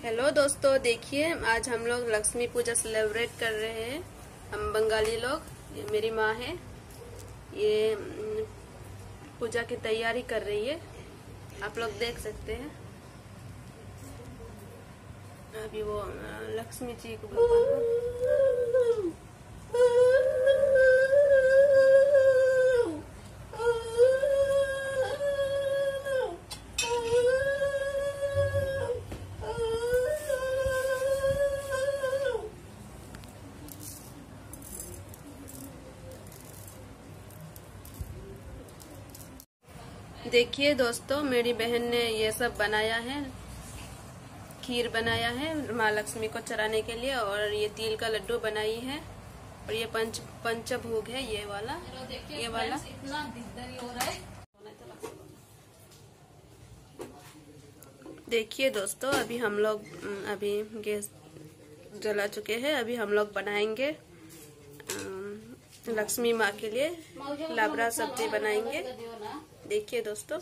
Hello दोस्तों, देखिए आज हम लोग लक्ष्मी पूजा सेलिब्रेट कर रहे हैं। हम बंगाली लोग। ये मेरी माँ है, ये पूजा की तैयारी कर रही है। आप लोग देख सकते हैं। अभी वो लक्ष्मी जी को देखिए दोस्तों, मेरी बहन ने ये सब बनाया है। खीर बनाया है माँ लक्ष्मी को चढ़ाने के लिए, और ये तिल का लड्डू बनाई है, और ये पंचभोग है ये वाला। इतना हो रहा है। देखिए दोस्तों, अभी हम लोग गैस जला चुके हैं। अभी हम लोग बनाएंगे लक्ष्मी माँ के लिए लाबरा सब्जी बनाएंगे। देखिए दोस्तों,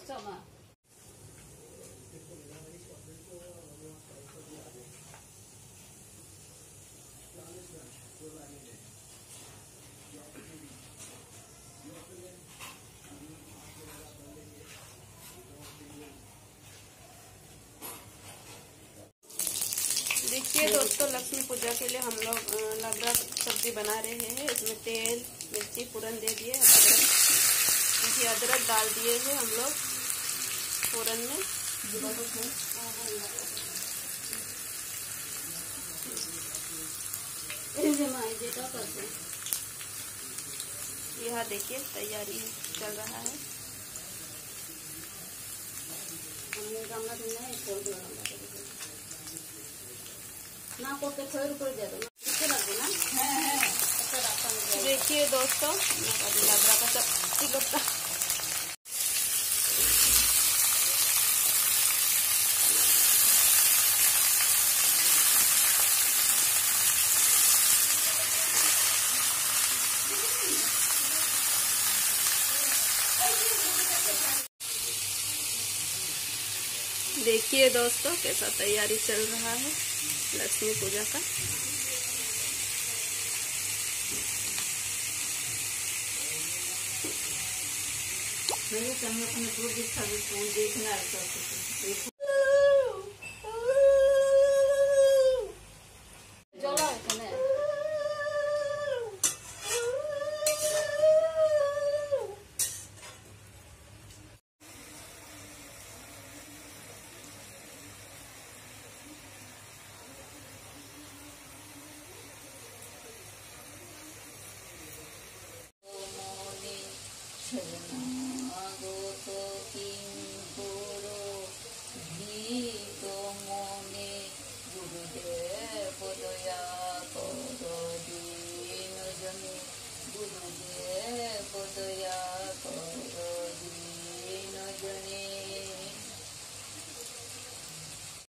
लक्ष्मी पूजा के लिए हम लोग लाबरा सब्जी बना रहे हैं। इसमें तेल मिर्ची पूरन दे दिए, अदरक डाल दिए हैं हम लोग पूरन में। यहाँ देखिए तैयारी चल रहा है। देखिए दोस्तों, लाबरा का सब्जी करता। देखिए दोस्तों, कैसा तैयारी चल रहा है लक्ष्मी पूजा का।